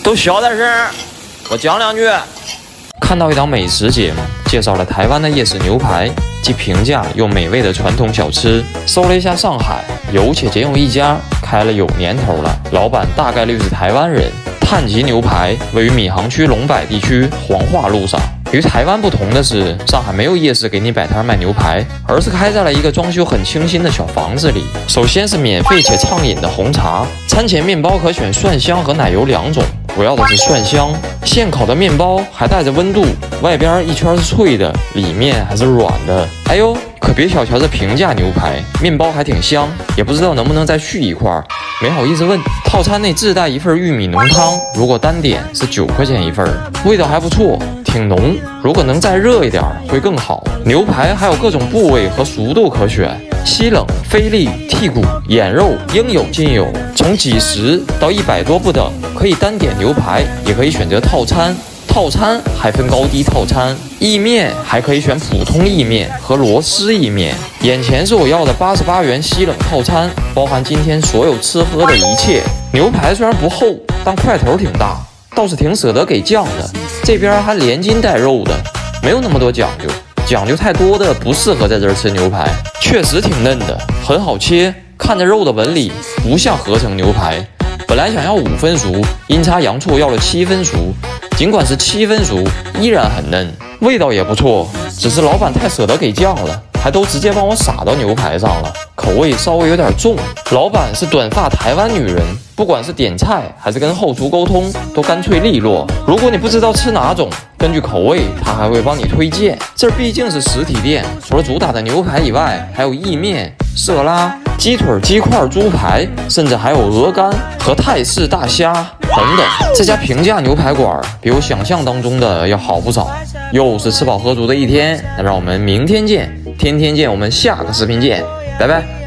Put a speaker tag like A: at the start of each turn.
A: 都小点声，我讲2句。看到一档美食节目，介绍了台湾的夜市牛排，既平价又美味的传统小吃。搜了一下上海，有且仅有一家，开了有年头了，老板大概率是台湾人。探吉牛排位于闵行区龙柏地区黄化路上。与台湾不同的是，上海没有夜市给你摆摊卖牛排，而是开在了一个装修很清新的小房子里。首先是免费且畅饮的红茶，餐前面包可选蒜香和奶油2种，我要的是蒜香。现烤的面包还带着温度，外边一圈是脆的，里面还是软的。哎呦，可别小瞧这平价牛排，面包还挺香，也不知道能不能再续一块，没好意思问。套餐内自带一份玉米浓汤，如果单点是9块钱一份，味道还不错，挺浓。如果能再热一点会更好。牛排还有各种部位和熟度可选，西冷、菲力、剔骨、眼肉应有尽有，从几十到100多不等，可以单点牛排，也可以选择套餐。套餐还分高低套餐，意面还可以选普通意面和螺丝意面。眼前是我要的88元西冷套餐，包含今天所有吃喝的一切。牛排虽然不厚，但块头挺大，倒是挺舍得给酱的。这边还连筋带肉的，没有那么多讲究，讲究太多的不适合在这儿吃牛排。确实挺嫩的，很好切，看着肉的纹理不像合成牛排。本来想要5分熟，阴差阳错要了7分熟。尽管是7分熟，依然很嫩，味道也不错，只是老板太舍得给酱了，还都直接帮我撒到牛排上了，口味稍微有点重。老板是短发台湾女人，不管是点菜还是跟后厨沟通，都干脆利落。如果你不知道吃哪种，根据口味，他还会帮你推荐。这毕竟是实体店，除了主打的牛排以外，还有意面、色拉、鸡腿、鸡块、猪排，甚至还有鹅肝和泰式大虾等等。这家平价牛排馆比我想象当中的要好不少。又是吃饱喝足的一天，那让我们明天见，天天见，我们下个视频见，拜拜。